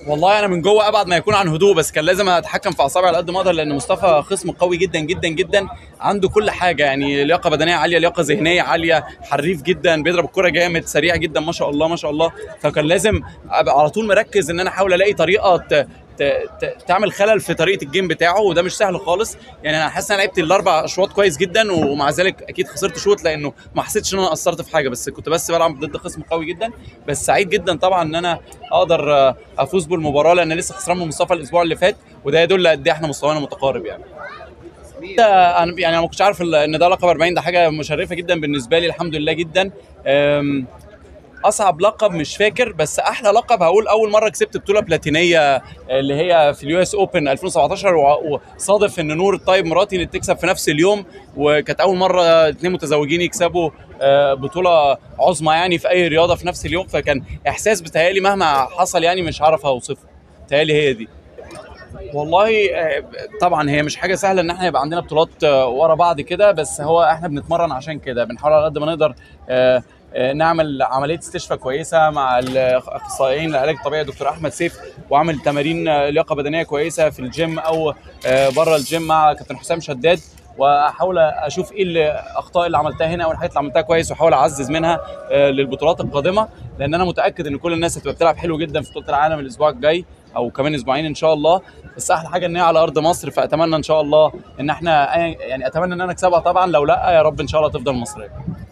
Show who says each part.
Speaker 1: والله انا من جوه ابعد ما يكون عن هدوء، بس كان لازم اتحكم في اعصابي على قد ما اقدر، لان مصطفى خصم قوي جدا جدا جدا. عنده كل حاجه، يعني لياقه بدنيه عاليه، لياقه ذهنيه عاليه، حريف جدا، بيضرب الكره جامد، سريع جدا، ما شاء الله ما شاء الله. فكان لازم ابقى على طول مركز ان انا احاول الاقي طريقه تعمل خلل في طريقه الجيم بتاعه، وده مش سهل خالص. يعني انا حاسس ان انا لعبت الاربع اشواط كويس جدا، ومع ذلك اكيد خسرت شوط لانه ما حسيتش ان انا قصرت في حاجه، بس كنت بلعب ضد خصم قوي جدا. بس سعيد جدا طبعا ان انا اقدر افوز بالمباراه، لان لسه خسران من مصطفى الاسبوع اللي فات، وده يدل قد ايه احنا مستوانا متقارب يعني. انا ما كنتش عارف ان ده لقب 40، ده حاجه مشرفه جدا بالنسبه لي، الحمد لله جدا. اصعب لقب مش فاكر، بس احلى لقب هقول اول مره كسبت بطوله بلاتينيه اللي هي في اليو اس اوبن 2017، وصادف ان نور الطيب مراتي اللي تكسب في نفس اليوم، وكانت اول مره اتنين متزوجين يكسبوا بطوله عظمى يعني في اي رياضه في نفس اليوم. فكان احساس بتهيالي مهما حصل يعني مش هعرف اوصفه. بتهيالي هي دي. والله طبعا هي مش حاجه سهله ان احنا يبقى عندنا بطولات ورا بعض كده، بس هو احنا بنتمرن عشان كده، بنحاول على قد ما نقدر نعمل عمليه استشفاء كويسه مع الاخصائيين العلاج الطبيعي دكتور احمد سيف، واعمل تمارين لياقه بدنيه كويسه في الجيم او بره الجيم مع كابتن حسام شداد، واحاول اشوف ايه الاخطاء اللي عملتها هنا والحاجات اللي عملتها كويس، واحاول اعزز منها للبطولات القادمه، لان انا متاكد ان كل الناس هتبقى بتلعب حلو جدا في بطوله العالم الاسبوع الجاي او كمان اسبوعين ان شاء الله. بس احلى حاجه ان هي على ارض مصر، فاتمنى ان شاء الله ان احنا يعني اتمنى ان انا اكسبها طبعا، لو لا يا رب ان شاء الله تفضل مصريه.